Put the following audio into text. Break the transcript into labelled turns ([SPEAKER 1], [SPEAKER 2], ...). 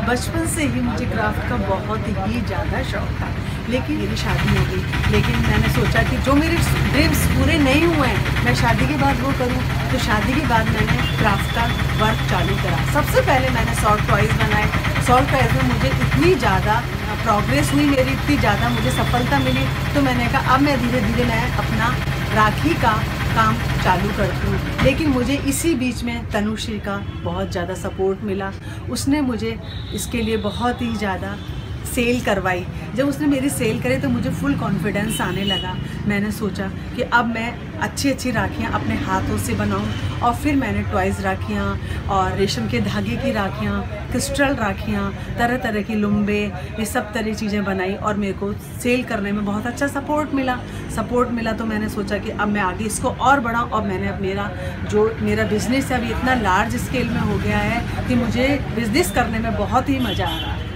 [SPEAKER 1] बचपन से ही मुझे क्राफ्ट का बहुत ही ज़्यादा शौक़ था, लेकिन मेरी शादी हो गई। लेकिन मैंने सोचा कि जो मेरे ड्रीम्स पूरे नहीं हुए हैं मैं शादी के बाद वो करूं, तो शादी के बाद मैंने क्राफ्ट का वर्क चालू करा। सबसे पहले मैंने सॉल्ट टॉयज़ बनाए। सॉल्ट टॉयज़ में मुझे इतनी ज़्यादा प्रोग्रेस हुई, मेरी इतनी ज़्यादा मुझे सफलता मिली, तो मैंने कहा अब मैं धीरे धीरे मैं अपना राखी का काम चालू करती हूँ। लेकिन मुझे इसी बीच में तनुश्री का बहुत ज़्यादा सपोर्ट मिला। उसने मुझे इसके लिए बहुत ही ज़्यादा सेल करवाई। जब उसने मेरी सेल करे तो मुझे फुल कॉन्फिडेंस आने लगा। मैंने सोचा कि अब मैं अच्छी अच्छी राखियाँ अपने हाथों से बनाऊँ, और फिर मैंने टॉयज़ राखियाँ और रेशम के धागे की राखियाँ, क्रिस्टल राखियाँ, तरह तरह की लुम्बे, ये सब तरह चीज़ें बनाई, और मेरे को सेल करने में बहुत अच्छा सपोर्ट मिला। तो मैंने सोचा कि अब मैं आगे इसको और बढ़ाऊँ, और मैंने अब मेरा बिज़नेस है अभी इतना लार्ज स्केल में हो गया है कि मुझे बिज़नेस करने में बहुत ही मज़ा आ रहा है।